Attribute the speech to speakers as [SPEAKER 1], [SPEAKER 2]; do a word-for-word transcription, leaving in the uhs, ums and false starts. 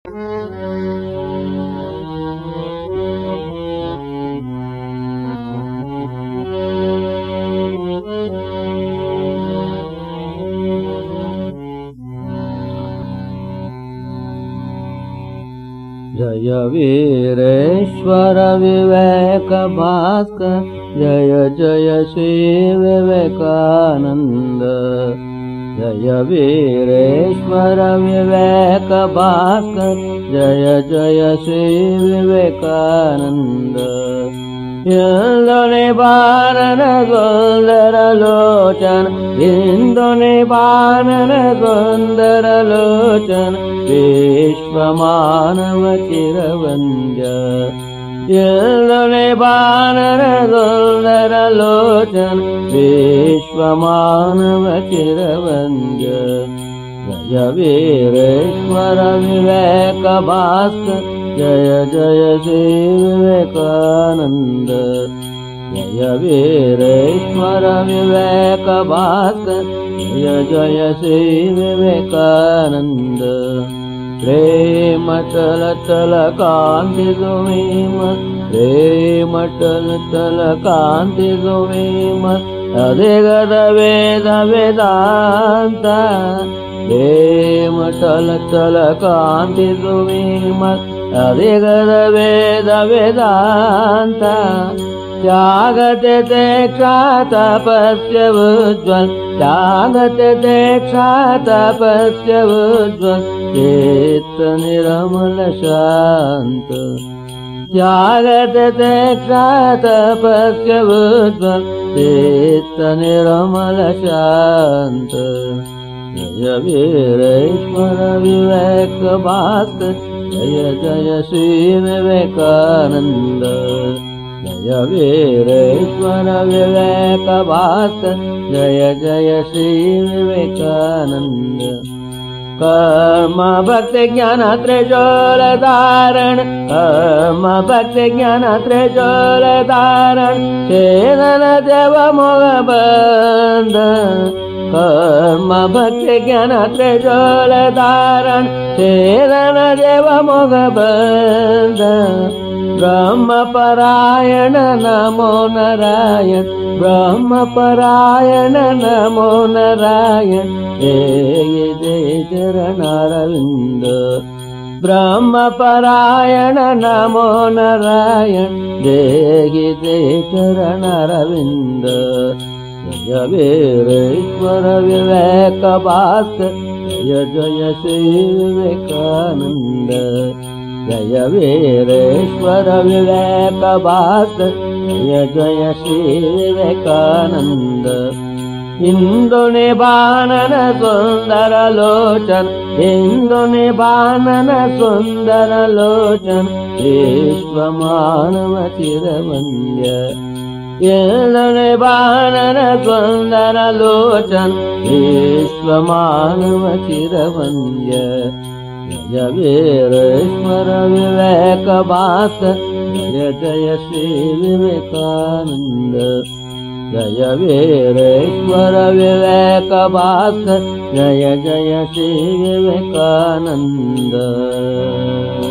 [SPEAKER 1] जय वीरेश्वर विवेक भास्कर, जय जय श्री विवेकानंद। जय वीरेश्वर विवेक भास्कर, जय जय श्री विवेकानंद। इंदुनि बाणन सुंदर लोचन, इंदुनि बाणन सुंदर लोचन, विश्वमानव चिरवंद्य। इंदुनि बाणन सुंदर लोचन, विश्वमानव चिरवंद्य। जय वीरेश्वर विवेक भास्कर, जय जय श्री विवेकानंद। जय वीरेश्वर विवेक भास्कर, जय जय श्री विवेकानंद। प्रेम तल तल कांति सुमीम, प्रेम तल तल कांति सुमीम, अधिगत वेद वेदांत। प्रेम तल तल कांति सुमीम, अधिगत वेद वेदांत। त्यागते ते तपस्य उज्ज्वल, त्यागते ते तपस्य उज्ज्वल, चित्त निर्मल शांत। त्यागते ते तपस्य उज्ज्वल, चित्त निर्मल शांत। जय वीरेश्वर विवेक भास्कर, जय जय श्री विवेकानंद। जय वीरेश्वर विवेक भास्कर, जय जय श्री विवेकानंद। कर्म भक्ति ज्ञान त्रिशूल धारण, कर्म भक्ति ज्ञान त्रिशूल धारण, छेदन देव मोह बंध। कर्म भक्ति ज्ञान त्रिशूल धारण, छेदन देव मोह बंध। ब्रह्म परायण नमो नारायण, ब्रह्म परायण नमो नारायण, जय जय चरणारविंद। ब्रह्म परायण नमो नारायण, जय जय चरणारविंद। जय वीरेश्वर विवेक भास्कर, जय जय श्री विवेकानंद। जय वीरेश्वर विवेक भास्कर, जय जय श्री विवेकानंद। इंदुनि बाणन सुंदर लोचन, इंदुनि बाणन सुंदर लोचन, विश्वमानव चिरवंद्य। इंदुनि बाणन सुंदर लोचन, विश्वमानव चिरवंद्य। जय वीरेश्वर विवेक भास्कर, जय जय श्री विवेकानंद। जय वीरेश्वर विवेक भास्कर, जय जय श्री विवेकानंद।